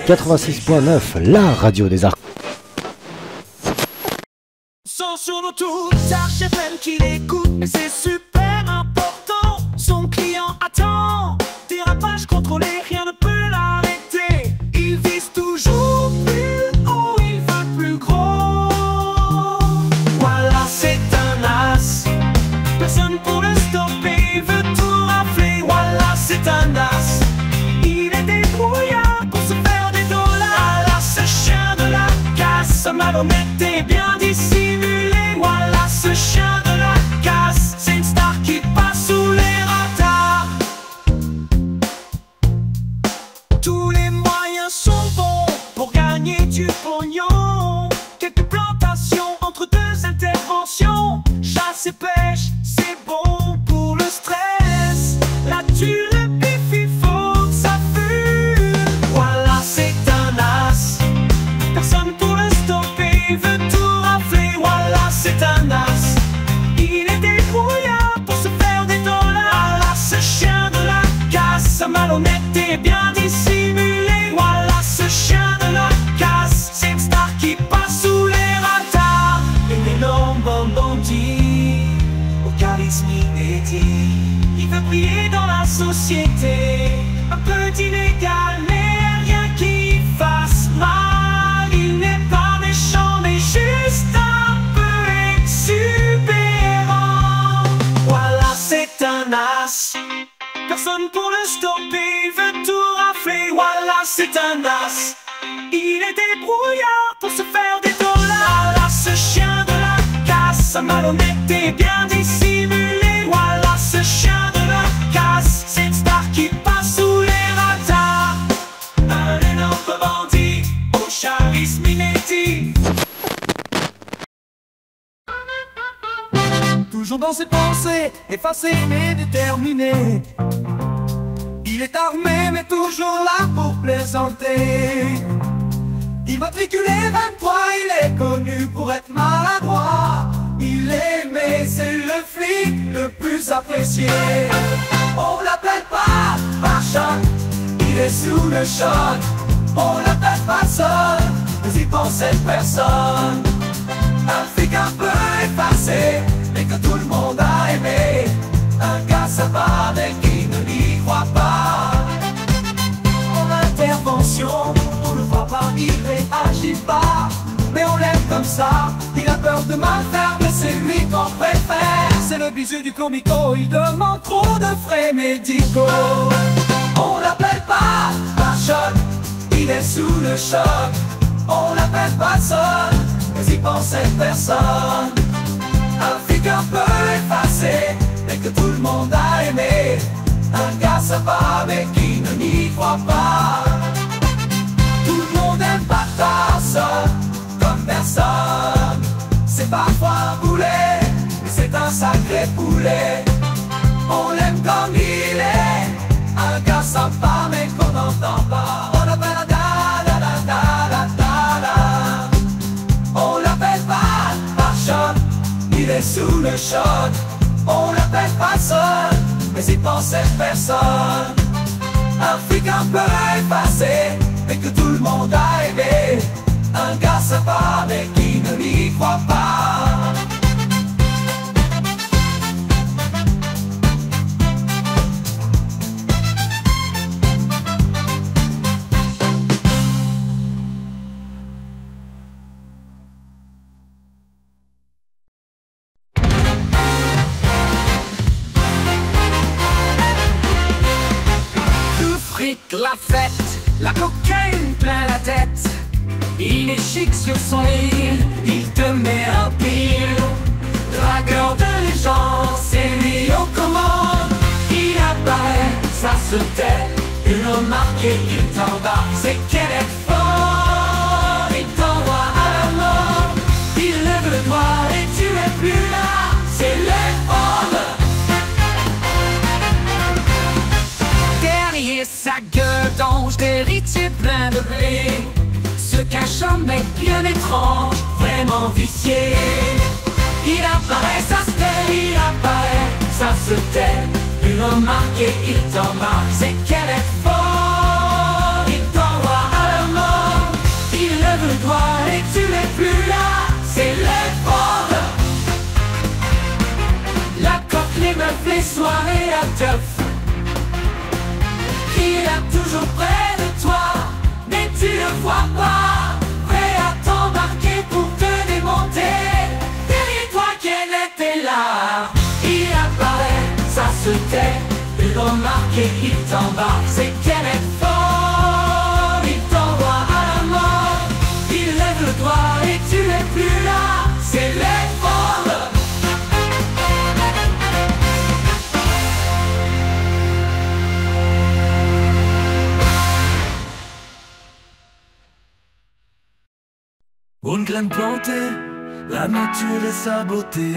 86.9, la radio des arts. Sans sur nos tours, Archefel qui l'écoute, et c'est super important. Son client attend, dérapage contrôlé, rien ne peut l'arrêter. Il vise toujours plus haut, il veut plus gros. Voilà, c'est un as, personne pour le stopper, il veut tout rafler. Voilà, c'est un as, il est débrouillard pour se faire des dollars. Voilà, ce chien de la casse, malhonnête et bien dissimulé. Voilà, ce chien de la casse, c'est une star qui passe sous les radars. Tous les moyens sont bons pour gagner du pognon. Quelques plantations entre deux interventions. Chasse et pêche, c'est bon pour le stress. Là-dessus le bif, il faut que ça fume. Voilà, c'est un as, personne pour le stopper, il veut tout rafler. Voilà, c'est un as, il est débrouillard pour se faire des dollars. Voilà, ce chien de la casse, malhonnête et bien dissimulé. Voilà, ce chien de la casse, c'est une star qui passe sous les radars. Un énorme bandit au charisme inédit, il veut briller dans la société. Un peu d'inégal mais rien qui fasse mal. Il n'est pas méchant mais juste un peu exubérant. Voilà, c'est un as, personne pour le stopper, il veut tout rafler. Voilà, c'est un as, il est débrouillard pour se faire des dollars. Voilà, ce chien de la casse, malhonnête et bien dissimulé. Voilà, ce chien de la casse, c'est une star qui passe sous les radars. Un énorme bandit au charisme inédit, toujours dans ses pensées, effacé mais déterminé. Il est armé mais toujours là pour plaisanter. Immatriculé 23, il est connu pour être maladroit. Il est aimé, c'est le flic le plus apprécié. On l'appelle pas par choc, il est sous le choc. On l'appelle pas seul, mais il possède personne. Un flic un peu effacé, mais que tout le monde a aimé. Un gars sympa mais qui ne l'y croit pas. En intervention, on ne voit pas, il réagit pas. Mais on l'aime comme ça, il a peur de mal faire, mais c'est lui qu'on préfère. C'est le bisu du comico, il demande trop de frais médicaux. On l'appelle pas par choc, il est sous le choc. On l'appelle pas seul, mais il possède personne. Un flic un peu effacé, mais que tout le monde a aimé. Un gars sympa mais qui ne n'y croit pas. Tout le monde aime pas personne, comme personne. C'est parfois un boulet, mais c'est un sacré poulet. On l'aime comme il est, un gars sympa mais qu'on n'entend pas. On l'appelle da da da da da da da. On l'appelle pas par choc, il est sous le choc. On l'appelle pas seul, mais il possède personne. Un flic un peu effacé, mais que tout le monde a aimé. Un gars sympa, mais qui ne l'y croit pas. La fête, la cocaïne plein la tête. Il est chic sur son lit, il te met un pile. Dragueur de légende, c'est lui aux commandes. Il apparaît, ça se tait, une remarque et il t'embarque. C'est qu'elle est fort, il t'envoie à la mort. Il lève le doigt et tu es plus là, c'est l'épaule. Derrière sa gueule d'ange d'héritier plein de blé se cache un mec bien étrange, vraiment vicié. Il apparaît, ça se tait, il apparaît, ça se tait. Une remarque et il t'embarque, c'est qu'elle est fort. Il t'envoie à la mort. tu ne vois pas, prêt à t'embarquer pour te démonter. Derrière toi, quel était là? Il apparaît, ça se tait, il remarque et il t'embarque. C'est quel est fort, il t'envoie à la mort. Il lève le doigt et tu n'es plus là, c'est l'effort. Une graine plantée, la nature et sa beauté.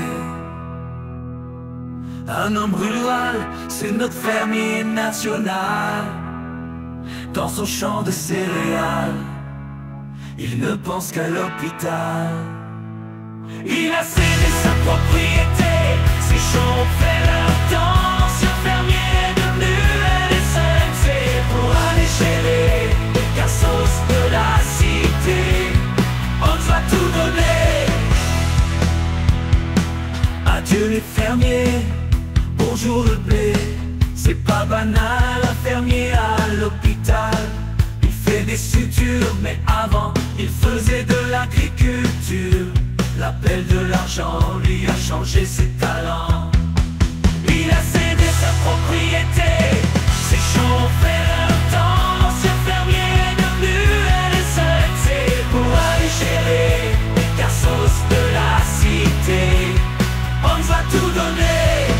Un homme rural, c'est notre fermier national. Dans son champ de céréales, il ne pense qu'à l'hôpital. Il a cédé sa propriété, ses champs ont fait leur temps. Ce fermier est devenu LSMC pour aller gérer les cassos de la cité. On doit tout donner. Adieu les fermiers, bonjour le blé. C'est pas banal, un fermier à l'hôpital. Il fait des sutures, mais avant, il faisait de l'agriculture. L'appel de l'argent lui a changé ses talents. Il a cédé sa propriété, ses champs ont fait leur temps. Ce fermier est devenu LSMC pour aller gérer les cassos de la cité. On va tout donner.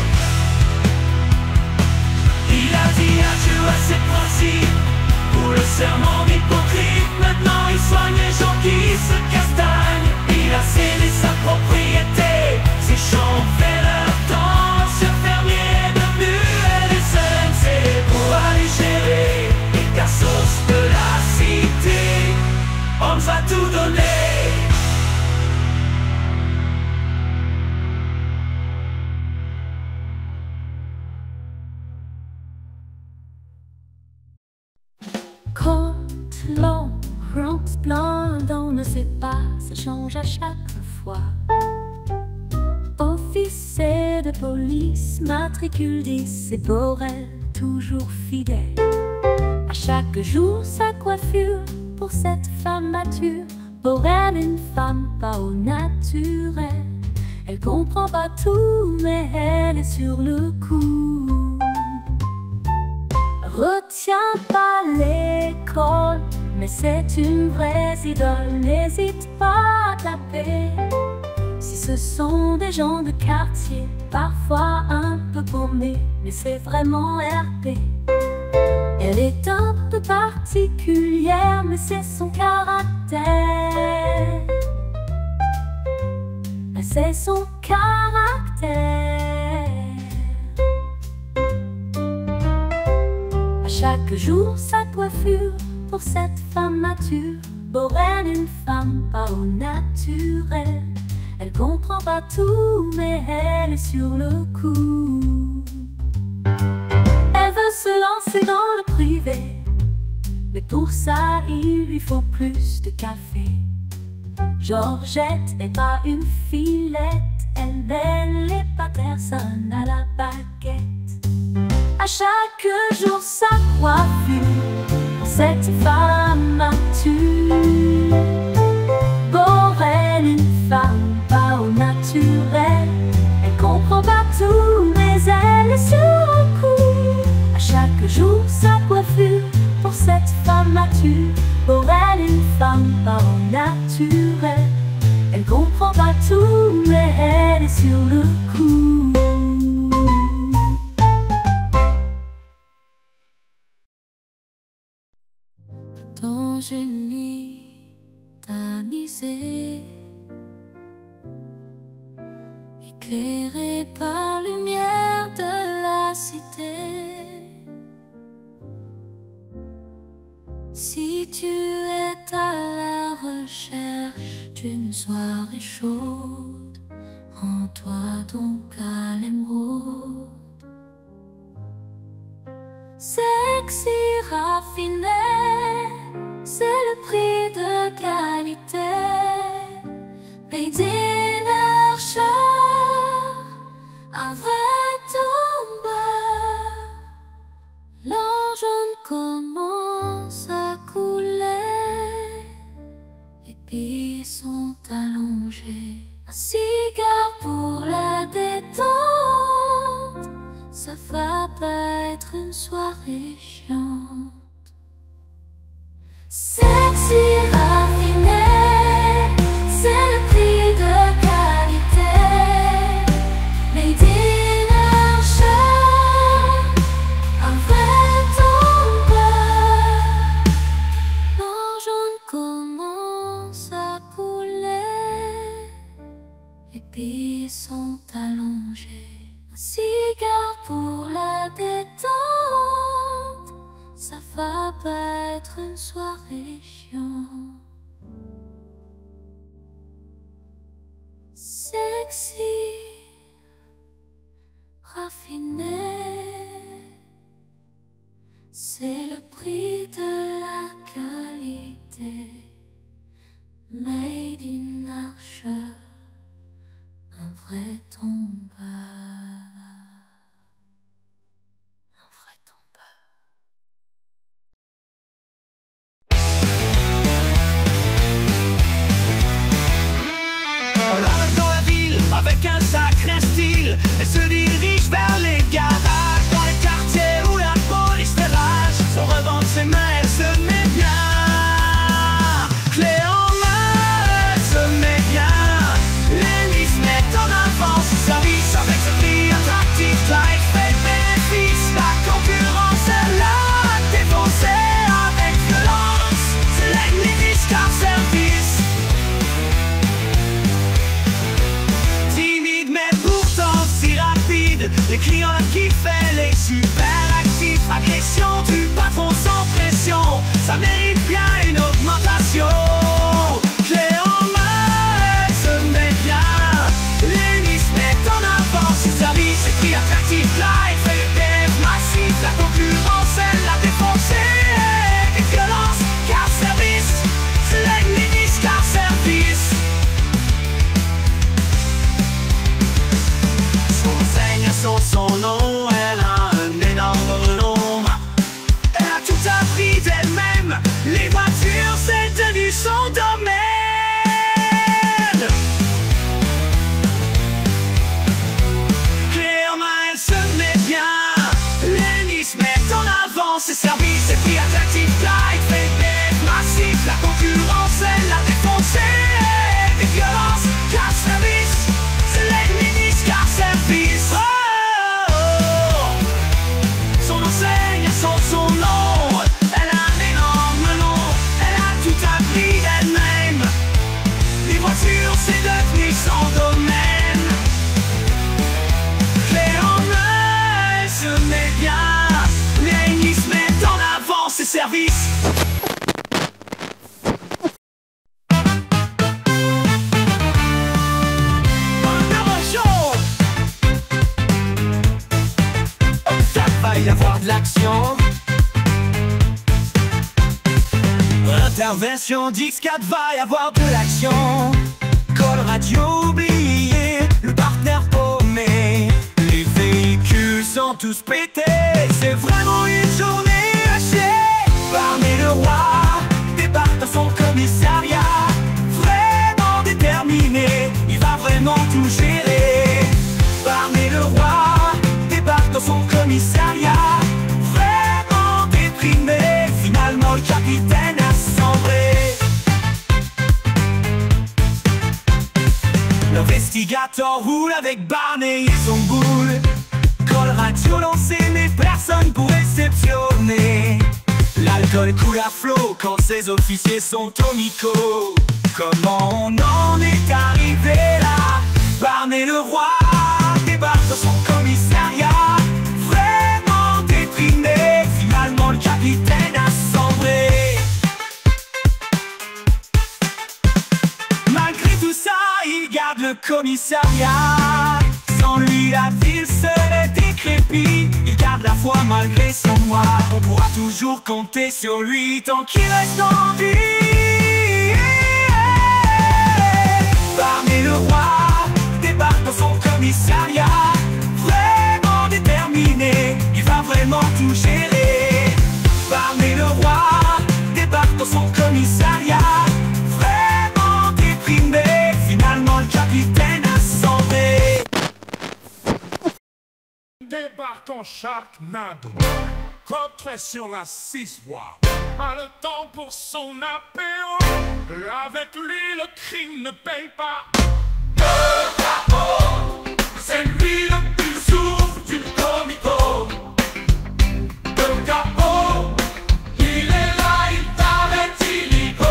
Il a dit adieu à ses principes pour le serment hypocrite. Maintenant il soigne les gens qui se castagnent. Il a cédé sa propriété, ses champs ont fait leur temps. Ce fermier est devenu LSMC pour aller gérer les cassos de la cité. On va tout donner. Quand l'on plante, on ne sait pas, ça change à chaque fois. Officier de police, matricule 10, c'est pour elle, toujours fidèle. À chaque jour, sa coiffure, pour cette femme mature. Pour elle, une femme pas au naturel. Elle comprend pas tout, mais elle est sur le coup. Retiens pas l'école, mais c'est une vraie idole. N'hésite pas à taper. Si ce sont des gens de quartier, parfois un peu paumés, mais c'est vraiment RP. Elle est un peu particulière, mais c'est son caractère. C'est son caractère. À chaque jour, sa coiffure, pour cette femme mature. Pour elle, une femme pas au naturel. Elle comprend pas tout, mais elle est sur le coup. Elle veut se lancer dans le privé, mais pour ça, il lui faut plus de café. Georgette n'est pas une fillette, elle n'est pas personne à la baguette. À chaque jour, sa coiffure, cette femme mature. Pour elle, une femme pas au naturel. Elle comprend pas tout, mais elle est sur le coup. À chaque jour, sa coiffure, pour cette femme mature. Pour elle, une femme pas au naturel. Elle comprend pas tout, mais elle est sur le coup. Ton génie tamisé, éclairé par lumière de la cité. Si tu es à la recherche d'une soirée chaude, rends-toi donc à l'émeraude. Sexy, raffiné, c'est le prix de qualité. Made in Archer, un vrai tombeur. L'argent commence à couler. Un cigare pour la détente, ça va pas être une soirée chiante. Sexy, raffiné, c'est le prix de qualité. Made in Archer, un vrai tombeur. L'argent commence à couler, les billes sont allongés. Un cigare pour la détente, ça va pas être une soirée chiante. Sexy, raffiné, c'est le prix de la qualité. Made in Archer, un vrai tombeur. Un vrai tombeur. On l'arrête dans la ville avec un sacré style. Elle se dirige vers les garages, dans les quartiers où la police fait rage. Sans revendre ses mains, elle se met bien. Clé en main, elle se met bien. L'hélice met en avant ses services avec ce prix attractif. Là, elle fait bénéfice. La concurrence, elle l'a défoncé avec violence. C'est l'hélice car service. Timide mais pourtant si rapide, les clients la kiffent, elle est super active. Agression du patron sans pression, ça mérite bien une augmentation. Clé en main, elle se met bien. L'hélice met en avant ses services, ses prix attractifs. Là, elle fait des massifs. La concurrence, elle l'a défoncé. Et violence, car service. C'est l'hélice, car service. Son enseigne sur son nom, elle a un énorme renom. Elle a tout appris d'elle-même. Les voitures, c'est devenu son domaine. Clé en main, elle se met bien. L'hélice met en avant ses services, ses prix attractifs. Là, elle fait des massifs. La concurrence, elle l'a défoncé. Des violences, car service. C'est l'hélice, car service. Oh, oh, oh. Son enseigne sur son nom. Elle a un énorme nom. Elle a tout appris d'elle-même. Les voitures, c'est devenu son domaine. Clé en main, elle se met bien. L'hélice met en avant ses services. Ça va y avoir de l'action. Intervention Dix4, va y avoir de l'action. Call radio oublié, le partenaire paumé. Les véhicules sont tous pétés. C'est vraiment une journée hachée. Barney le roi débarque dans son commissariat. Vraiment déterminé, il va vraiment tout gérer. Barney le roi débarque dans son commissariat. Vraiment déprimé, finalement le capitaine a sombré. L'investigateur roule avec Barney et son boule. Call radio lancé, mais personne pour réceptionner. L'alcool coule à flot quand ses officiers sont au micro. Comment on en est arrivé là? Barney le roi débarque dans son commissariat. Vraiment déprimé, finalement le capitaine a sombré. Malgré tout ça, il garde le commissariat. Sans lui, la ville serait décrépite. Il garde la foi malgré son noir. On pourra toujours compter sur lui tant qu'il reste en vie. Barney le roi débarque dans son commissariat. Vraiment déterminé, il va vraiment tout gérer. Barney le roi débarque dans son commissariat. Vraiment déprimé, finalement le capitaine marquant chaque nado. Coquelet sur la 6 voies, pas le temps pour son apéro. Avec lui le crime ne paye pas. Le capot, c'est lui le plus sourd du comico. Le capot, il est là, il t'arrête illico.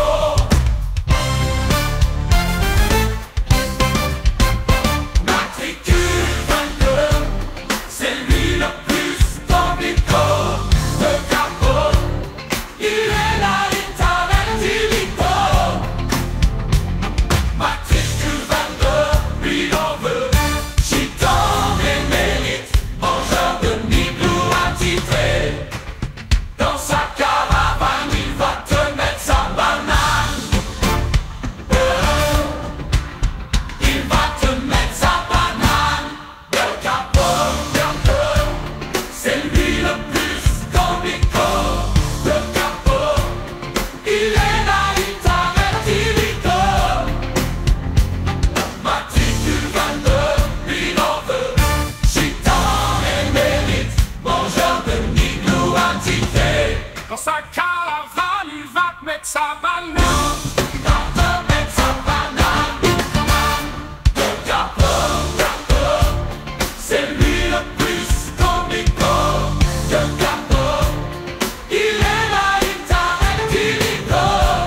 Matricule 22, c'est lui le plus comico. Le capot, il est là, il t'arrête illico. Matricule 22, lui il en veut. Gitan émérite, mangeur de niblou attitré. Dans sa caravane, il va te mettre sa banane. Il va te mettre sa banane. Le capot, c'est lui le plus comico. Le capot, il est là, il t'arrête illico. Matricule 22, lui il en veut. Gitan émérite, mangeur de niblou attitré. Dans sa caravane, il va te mettre sa banane. Il va te mettre sa banane. Le capot, c'est lui le plus comico. Le capot, il est là, il t'arrête illico.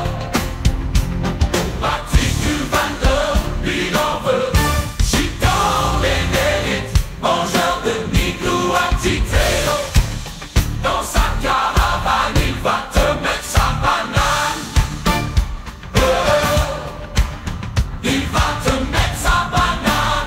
Matricule 22, lui il en veut. Gitan émérite, mangeur de niblou attitré. Dans sa caravane, il va te mettre sa banane. Il va te mettre sa banane.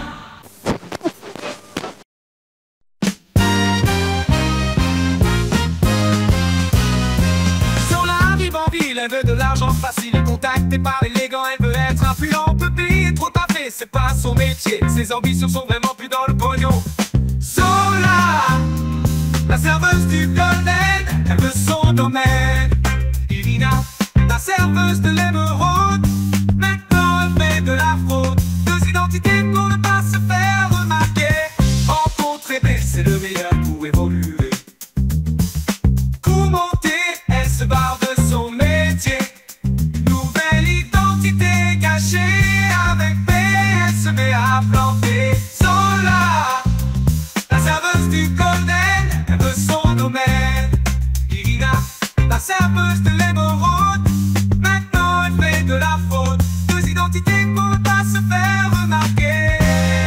Sur la rive en ville, elle veut de l'argent facile. Contactée par l'élégant, elle veut être influente. Peut payer trop taper, c'est pas son métier. Ses ambitions sont vraiment plus dans le pognon. Zola, la serveuse du Golden, elle veut son domaine. Irina, la serveuse de l'émeraude, maintenant elle fait de la fraude. Deux identités pour ne pas se faire remarquer. Rencontrer, c'est le meilleur pour évoluer. Coup monté, elle se barre de son métier. Nouvelle identité cachée, avec B, elle se met à planter. Zola, la serveuse du Golden, elle veut son domaine. Irina, la serveuse de l'émeraude, maintenant elle fait de la fraude. Deux identités pour ne pas se faire remarquer.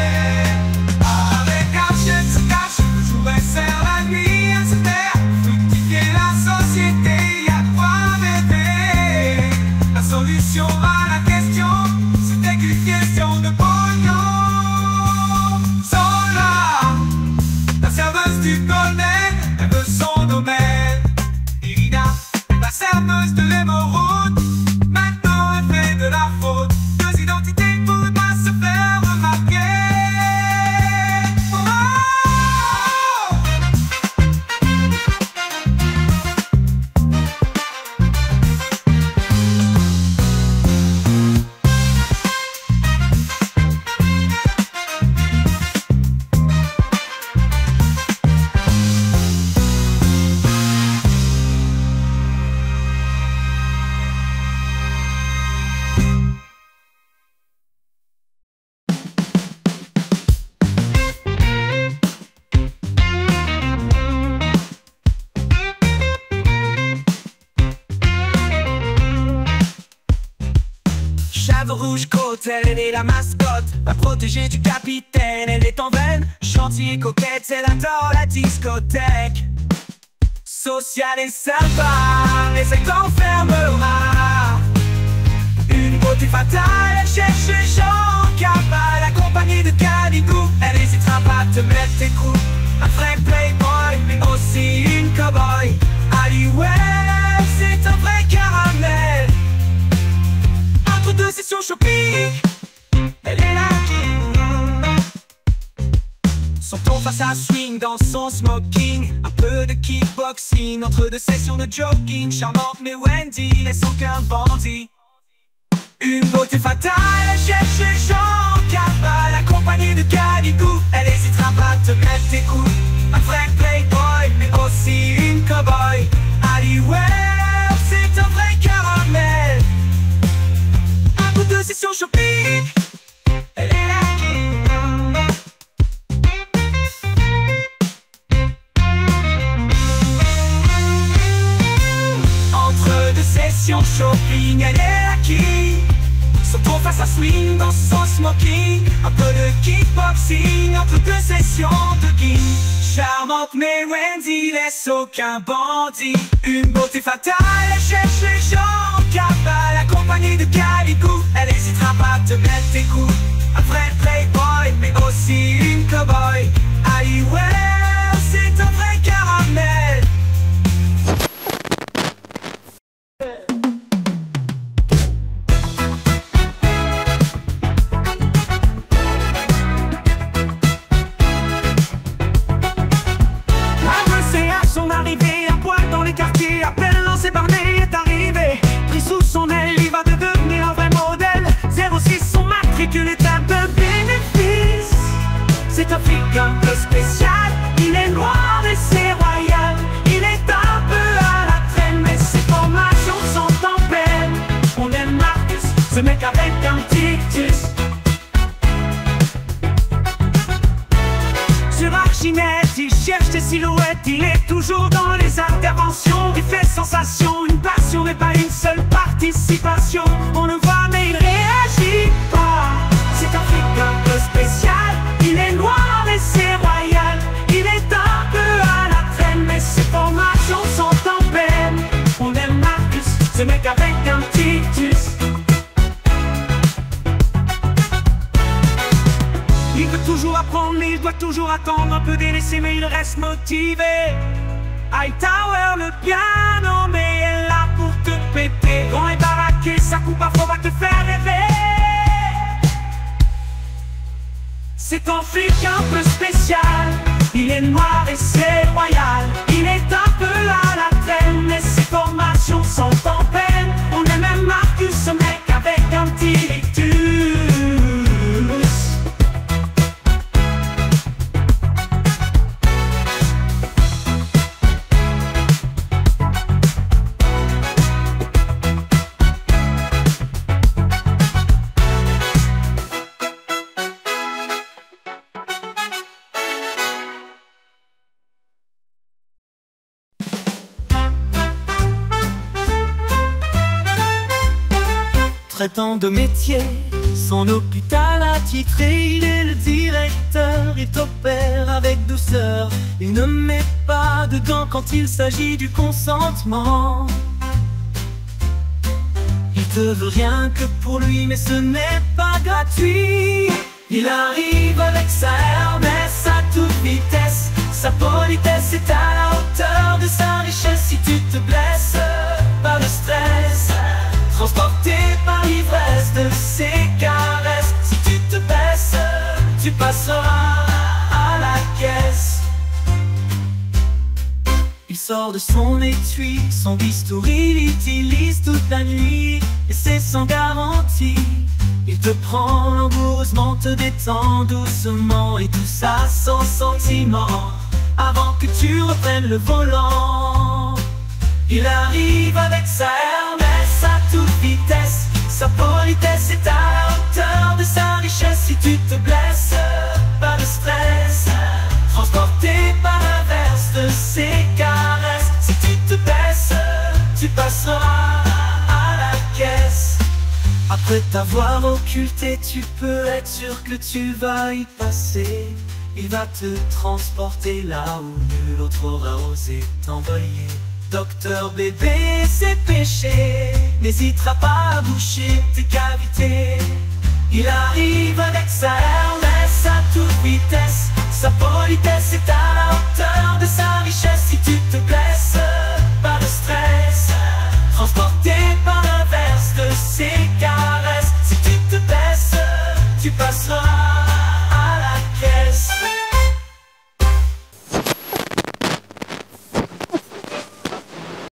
Avec Archie, elle se cache, toujours elle sert la nuit, elle se perd. Fructifier la société, y a quoi rêver. La solution à la question, c'était qu'une question de pognon. Zola, la serveuse du Golden, elle veut son domaine. Irina, la serveuse de l'émeraude, maintenant elle fait de la fraude. Deux identités pour ne pas se faire remarquer. Oh, Chèvre rouge côte, elle est la mascotte, la protégée du capitaine. Elle est en veine, gentille et coquette, elle adore la discothèque. Sociale et sympa, mais elle t'enferme au mar. Une beauté fatale, elle cherche les gens en cavale. Accompagnée de Canigou, elle hésitera pas à te mettre tes coups. Un vrai playboy, mais aussi une cowboy. Ali West, c'est un vrai caramel. Entre deux sessions shopping, elle est là. Son ton face à swing dans son smoking. Un peu de kickboxing entre deux sessions de jogging. Charmante mais Wendy n'est sans qu'un bandit. Une beauté fatale, elle cherche les gens en cavale. Accompagnée de Canigou, elle hésitera pas à te mettre tes coups. Un vrai playboy, mais aussi une cowboy. Halliwell, c'est un vrai caramel. Un bout de session shopping, elle est là. Entre deux sessions shopping, elle est acquis. Surtout face à swing dans son smoking. Un peu de kickboxing entre deux sessions de game. Charmante mais Wendy laisse aucun bandit. Une beauté fatale, elle cherche les gens en cavale. Accompagnée de Calicou, elle hésitera pas à te mettre tes coups. Un vrai playboy mais aussi une cowboy. Halliwell, c'est un vrai caramel. À peine lancé Barney est arrivé, pris sous son aile, il va devenir un vrai modèle. 06 son matricule est un peu bénéfice. C'est un flic un peu spécial, il est noir et c'est royal. Il est un peu à la traîne, mais ses formations sont en peine. On aime Marcus, ce mec avec un tictus. Sur Archimède, il cherche des silhouettes, il est toujours dans les interventions. Il fait sensation, une passion et pas une seule participation. On le voit mais il réagit pas. C'est un flic un peu spécial, il est noir et c'est royal. Il est un peu à la traîne, mais ses formations sont en peine. On aime Marcus, ce mec avec un tictus. Il veut toujours apprendre, mais il doit toujours attendre. Un peu délaissé, mais il reste motivé. Hightower, le piano, mais elle est là pour te péter. Grand et baraqué, sa coupe parfois va te faire rêver. C'est un flic un peu spécial, il est noir et c'est royal. Il est un peu à la traîne, mais ses formations sont en peine. On aime même Marcus, ce mec avec un tictus. Traitant de métier, son hôpital attitré, il est le directeur, il t'opère avec douceur. Il ne met pas de gants quand il s'agit du consentement. Il te veut rien que pour lui, mais ce n'est pas gratuit. Il arrive avec sa Hermès à toute vitesse. Sa politesse est à la hauteur de sa richesse. Si tu te blesses, pas de stress. Transporté par l'ivresse de ses caresses. Si tu te baisses, tu passeras à la caisse. Il sort de son étui, son bistouri, il utilise toute la nuit. Et c'est sans garantie. Il te prend langoureusement, te détend doucement. Et tout ça sans sentiment, avant que tu reprennes le volant. Il arrive avec sa Hermès à toute vitesse. Sa politesse est à la hauteur de sa richesse. Si tu te blesses, pas de stress. Transporté par l'inverse de ses caresses. Si tu te baisses, tu passeras à la caisse. Après t'avoir occulté, tu peux être sûr que tu vas y passer. Il va te transporter là où nul autre aura osé t'envoyer. Docteur bébé, c'est péché, n'hésitera pas à boucher tes cavités. Il arrive avec sa Hermès à toute vitesse. Sa politesse est à la hauteur de sa richesse. Si tu te blesses, pas de stress. Transporté par l'inverse de ses caresses. Si tu te baisses, tu passeras